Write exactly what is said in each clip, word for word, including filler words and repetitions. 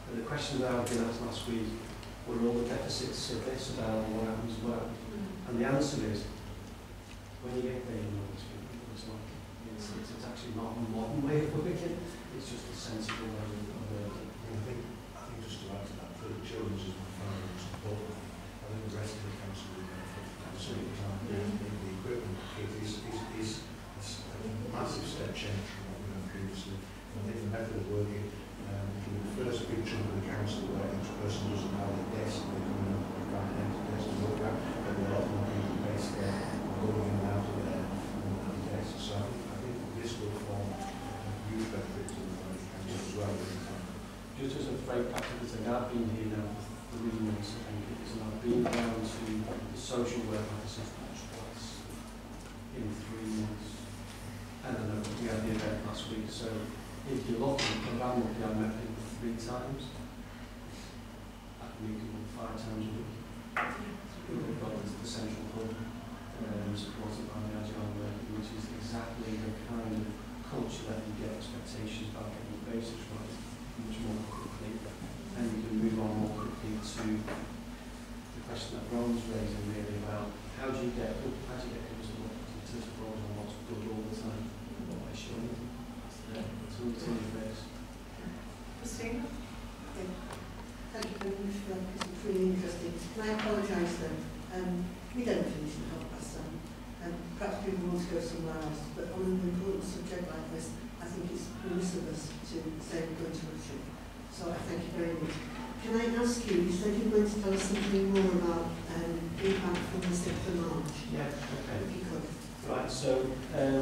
And the questions that I've been asked last week were all the deficits of this about what happens well. And the answer is, when you get paid, you know, it's, it's, not, it's, it's, it's actually not a modern way of working, it's just a sensible way of working. I think, I think just to add to that, for the children's is my final support. I think the rest of the council will benefit from the same time. Yeah. The equipment kit is, is, is, is a massive step change from what we've done previously. And I think the method of working, um, the first big chunk of the council where each person doesn't have a desk, they come in and find an empty desk to look at, but there are a lot more people based there, going in and out of there, and desks. So I think, I think this will form a huge benefit to the council as well. Just as a very practical thing, I've been here now for three months, I think it is, and I've been down to the social work officer twice in three months. And I know we had the event last week, so if you're looking, around what I met people three times, I can meet people five times a week. We've got the central hub, um, supported by the Agile working, which is exactly the kind of culture that you get expectations about getting the basics right much more quickly, and you can move on more quickly to the question that Ron's raising really about how do you get how do you get people to look to the roles on what's good all the time, what they're showing. It's all in your face. Christine? Okay. Thank you very much for that, because it's really interesting. Can I apologise then? Um, we don't finish at half past seven. Um, perhaps people want to go somewhere else, but on an important subject like this, I think it's remiss of us to say we're going to rush it. So I thank you very much. Can I ask you, you said you were going to tell us something more about um, impact from the sixth of March. Yeah, okay. If you could. Right, so, um,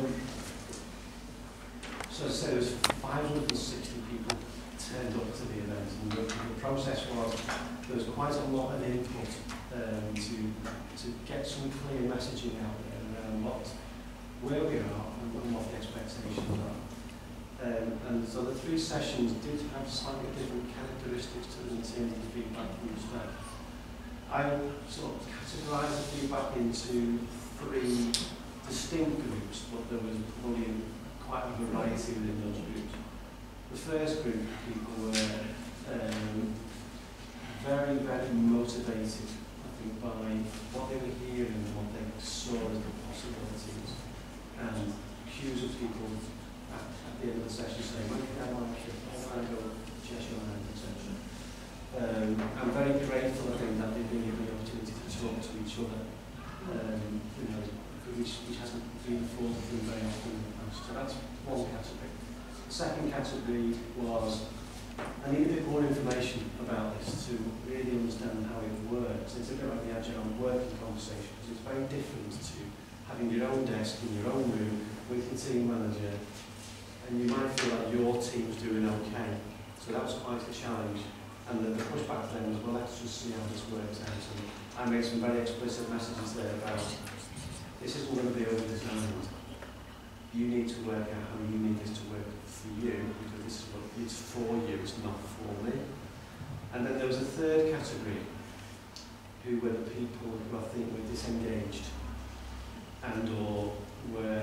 so as I said, there was five hundred sixty people turned up to the event, and the, the process was, there was quite a lot of input um, to, to get some clear messaging out there around what, where we are and what the expectations are. Um, and so the three sessions did have slightly different characteristics to them in terms of the feedback from the staff. I sort of categorised the feedback into three distinct groups, but there was probably quite a variety within those groups. The first group of people were um, very, very motivated, I think, by what they were hearing and what they saw as the possibilities, and queues of people at, at the end of the session saying, when can I have my trip? How can I go to Cheshire Island, et cetera. Um, I'm very grateful, I think, that they've been given the opportunity to talk to each other, um, you know, which, which hasn't been afforded them very often in the past. So that's one category. The second category was, I need a bit more information about this to really understand how it works. It's a bit like the Agile working conversation, because it's very different to having your own desk in your own room with your team manager, and you might feel like your team's doing okay. So that was quite a challenge. And the, the pushback then was, well, let's just see how this works out. And I made some very explicit messages there about, this isn't going to be over-designed. You need to work out how you need this to work for you, because this is what it's for you, it's not for me. And then there was a third category, who were the people who I think were disengaged and or were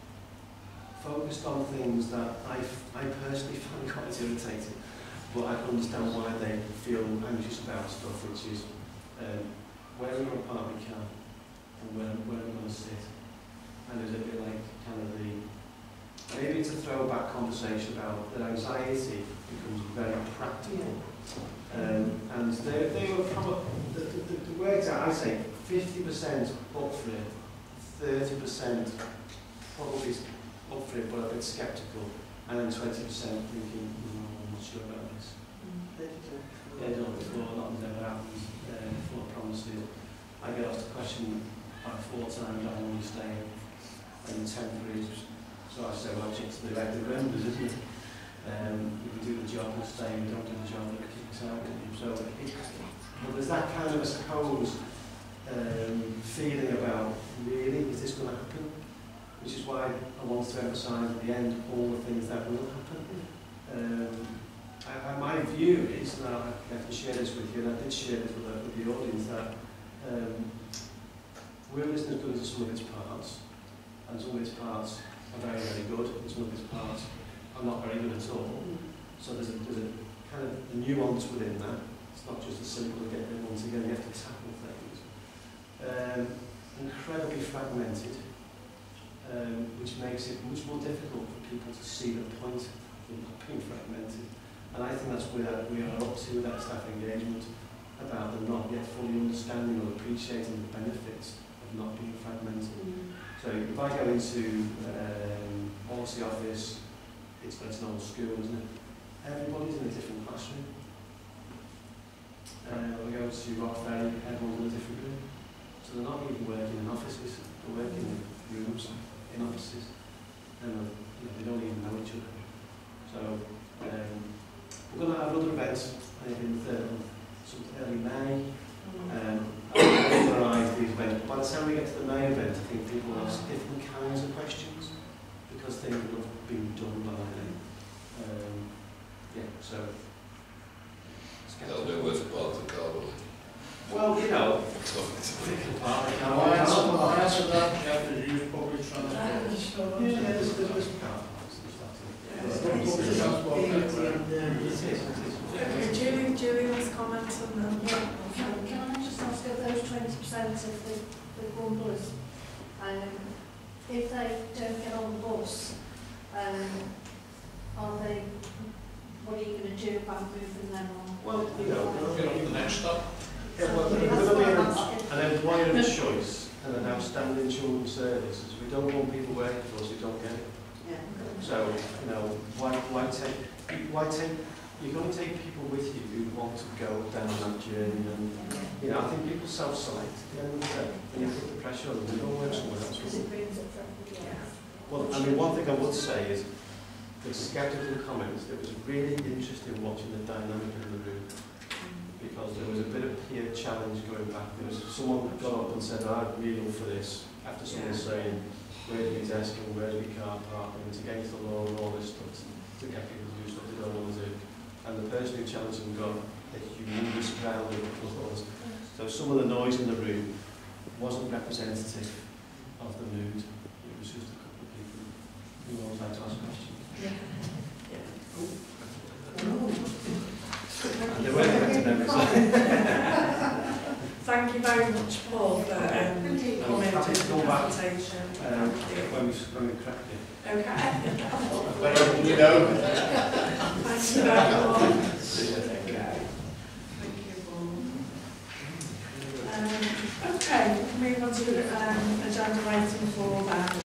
focused on things that I, I personally find quite irritating, but I can understand why they feel anxious about stuff, which is um, where are we going to park the car and where, where are we going to sit. And it's a bit like kind of the, maybe it's a throwback conversation about that anxiety becomes very practical. Um, and they, they were probably, the, the, the words out, I say fifty percent up for it, thirty percent probably up for it but a bit sceptical, and then twenty percent thinking, no, I'm not sure about this. They don't before, nothing's ever happened, uh, full of promises. I get asked a question like four times, how long you stay in temporary. So I say, well, it's the elected members, isn't it? Um, if you do the job and stay, you don't do the job, it kicks out. So it, well, there's that kind of, I suppose, um, feeling about, really, is this going to happen? Which is why I want to emphasise at the end all the things that will happen. Um, I, I, my view is, and I can share this with you, and I did share this with the, with the audience, that um, Will isn't as good as some of its parts, and some of its parts are very, very good, and some of its parts are not very good at all. So there's a, there's a kind of a nuance within that. It's not just as simple as getting everyone together, you have to tackle things. Um, incredibly fragmented, um, which makes it much more difficult for people to see the point of not being fragmented. And I think that's where we are up to with that staff engagement, about them not yet fully understanding or appreciating the benefits of not being fragmented. Mm. So if I go into um, policy office, it's, it's an old school, isn't it? Everybody's in a different classroom. Uh, we go to Rock Ferry, everyone's in a different room. So they're not even working in offices, they're working in rooms, in offices. And you know, they don't even know each other. So um, we're going to have another event, I think in the, sort of early May. Um, I'll organise these events. By the time we get to the May event, I think people will ask different kinds of questions because things will have been done by then. Um, yeah, so. They'll do with part of the carbon. Well, you know, I answer, I answer that, you have to use public transport. yeah, there's, there's, there's car parks and stuff. Public transport, It is, it is. Okay, Julie, Julie wants comments on that. Yeah, can, can I just ask of those twenty percent of the, the grumblers, um, if they don't get on the bus, um, are they, what are you going to do about moving them on? Well, you know, Get on the next stop. yeah, well, That's we're going to what be I'm an, asking. an employer of choice and an outstanding children's services. We don't want people working for us who don't get it. Yeah. So, you know, why, why take, why take, you're going to take people with you who want to go down that journey, and, you know, I think people self-select at the end of the day, and you put the pressure on them, they don't work somewhere else. Because it brings it from the else. Well, I mean, one thing I would say is, the sceptical comments, it was really interesting watching the dynamic in the room, because there was a bit of peer challenge going back. There was someone who got up and said, I'd really for this, after someone Yeah. saying, where's my desk and where's my car park, and it's against the law and all this stuff, to, to get people to do stuff they don't want to do. And the person who challenged them got a humongous crowd of applause. So some of the noise in the room wasn't representative of the mood. It was just a couple of people who always like to ask questions. And they weren't going to them. Thank you very much, Paul, for um, coming to happy to the go back. presentation. Um, Thank you. when we, when we cracked it. Okay. Well, you know. Thank you very much. See you. Thank you. Thank you, Paul. Um, okay, move on to um, agenda item four then.